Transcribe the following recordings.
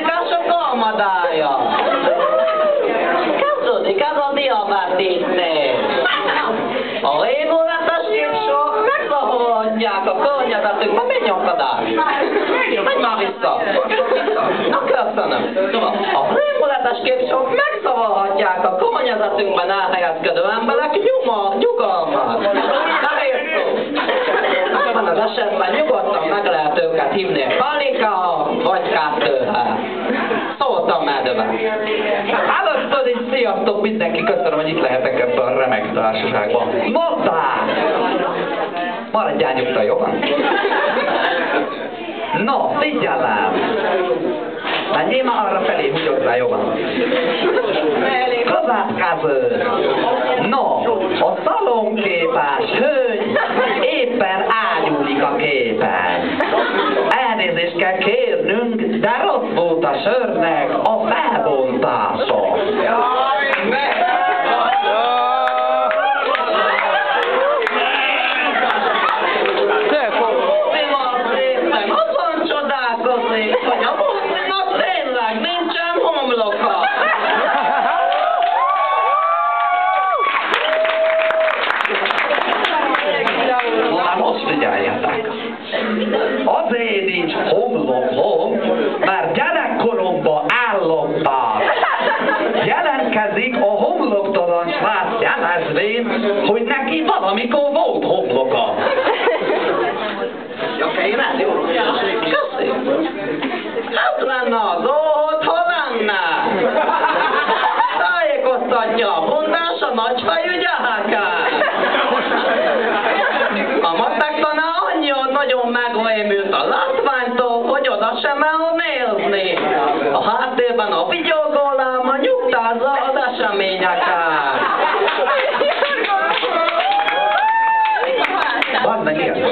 muzikások armadája. Kezdődik ez a diabetitnél. A rémületes képsok megzahorodják a környezetünkbe. Mi nyomtadás? Menj már vissza. Na köszönöm. A rémületes képsok megzavarhatják a környezetünkben elhelyezkedő emberek nyugalmat. Nem érsz? Ebben az esetben nyugodtan meg lehet őket hívni Palika vagy Kettőhe. Szóltam medve. Először is sziasztok mindenki, köszönöm, hogy itt lehetek ebben a remek társaságban. Mondták! Maradjál nyugta, jó van? No, figyelem! Menjél már arra felé, húgyozzál, jó van? Következő! No, a szalonképes hölgy éppen ágyúlik a képen. Elnézést kell kérnünk, de rossz volt a sörnek a felbontása. Hogy a mozinak tényleg nincsen homloka. Na most figyeljetek! Azért nincs homlokom, mert gyerekkoromban állottam. Jelentkezik a homloktalan srác jelezvén, hogy neki valamikor volt homloka. Hát lenne az ott, ha lenne. Tájékoztatja a bundás a nagyfejű gyereket. A matek tanár annyira nagyon megrémült a látványtól, hogy oda sem el nézni. A háttérben a vigyógólám nyugtázza az eseményeket. Van meg ilyen?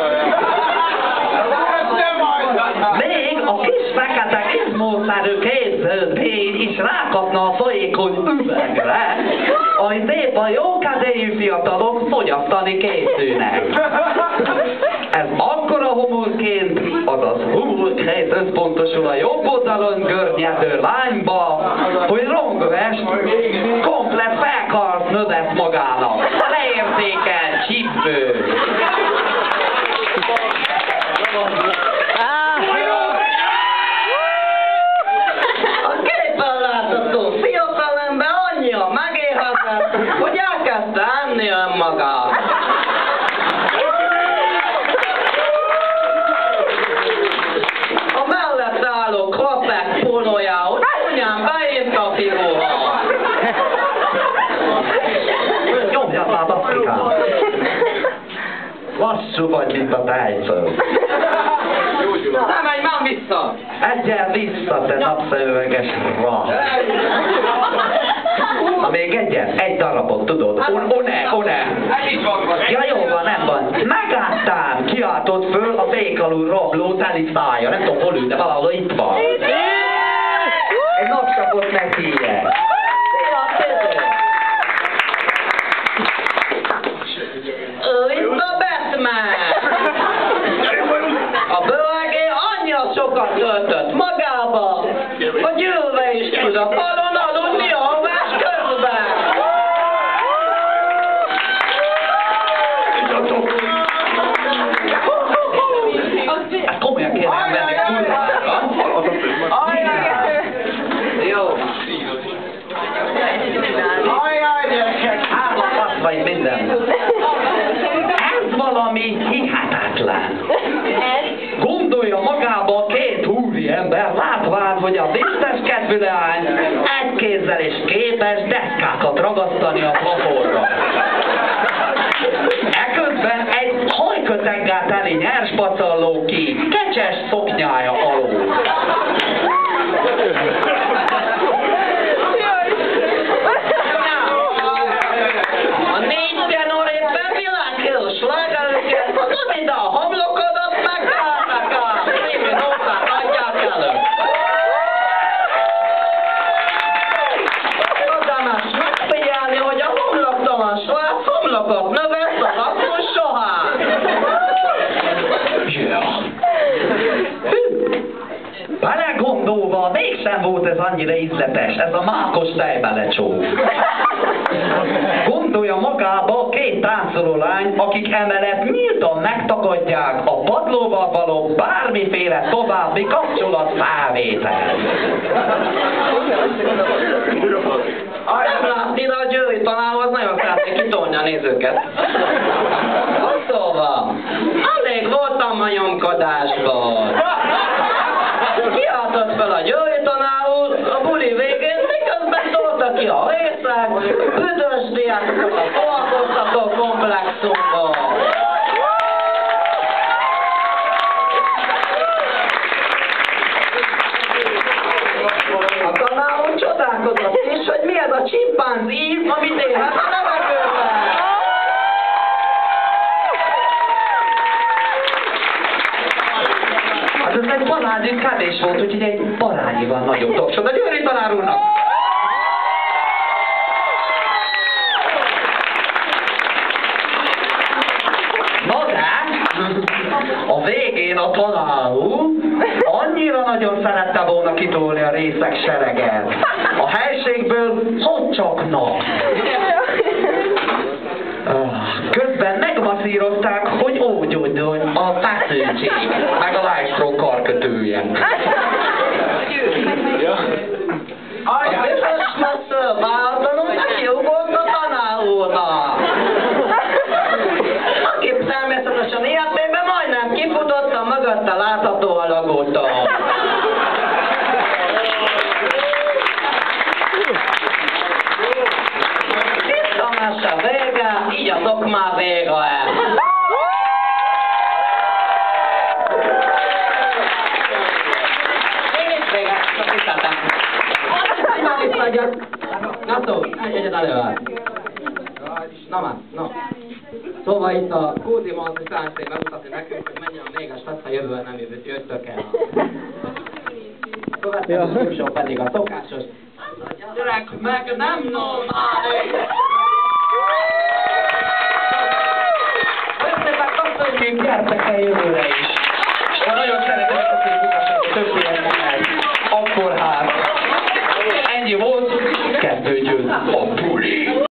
Még a kis fekete izmószerű képződmény is rákapna a folyékony üvegre, amit épp a jókedélyű fiatalok fogyasztani készülnek. Ez akkora humorként, azaz humorként összpontosul a jobb oldalon görnyedő lányba, hogy rongvest komplet felkarsz növesz magának. Leértékelt csípő. A képen látható fiatalember annyira megérhetett, hogy elkezdte enni önmagát. A mellett álló krapek pólójához csúnyán beírta a figura. Nyomjad már, baszkikám! Lassú vagy, mint a tájföld. Nem, menj már vissza! Egyel vissza, te napszemüveges rá! Na még egyet, egy darabot, tudod? One! Ja, jó van, nem van. Megálltál, kiáltott föl a fék alul rabló teli szája. Nem tudom, hol ül, de valahol itt van. Egy napsapot meghívják. Itt a Batman! A bőregé annyira sokat töltött magába, hogy ülve is tud a falon aludni alvás közben. Hát komolyan kéne venni kurvára. Jó. Állat vagy minden. Ez valami hihetetlen. Gondolja magába két úriember, látván, hogy a biztos kedvű leány egy kézzel is képes deszkákat ragasztani a plafonra. Eközben egy hajköteggel teli nyerspaccal lóg ki kecses szoknyája alól. A négy tenor éppen világhírű slágereket, az mind a homlokodat megtalálnak a című nótát adják elő. Érdemes megfigyelni, hogy a homloktalan srác homlokot növesz az apus sohán. Bele padlóval mégsem volt ez annyira ízletes, ez a mákos tejbelecsó. Gondolja magába két táncoló lány, akik emellett nyíltan megtagadják a padlóval való bármiféle további kapcsolatfelvételt. Nem látni, de a Győri tanárhoz nagyon szeretnék kitolni a nézőket. Szóval, alig voltam a nyomkodásban. Kiáltott fel a Győri tanár úr a buli végén, miközben tolta ki a részek, büdös diákokat a foglalkoztató komplexumból. A tanár úr csodálkozott is, hogy mi ez a csimpánzí, amit élhet a levegőben. Hát ez egy banányi kevés volt, úgyhogy egy barányival nagyobb tapsod a Győri tanár úrnak. Na de, a végén a tanár úr annyira nagyon szerette volna kitolni a részek sereget. A helységből hogy csak na. Közben megmasszírozták, hogy ógyódjon a feszültség, meg a lájstró karkötője. A biztos masször váratlanul nekiugott a tanár úrnak. Aki természetesen ilyetében majdnem kifutott a mögötte látható alagúton. Itt a mese vége, így a szokmá vége. Na szó, egyet előáll. Na már, na. Szóval itt a Kódi Manzi szeretné bemutatni nekünk, hogy mennyire véges lesz, ha jövően nem jöttök el. Következő típusú pedig a szokásos. Gyerek meg nem normális! Összetek köszönjük, gyertek el jövőre is! Ha nagyon szeretem ezt a szép utaságot, több ilyen meg. Akkor hát, ennyi volt, kezdődjön a buli!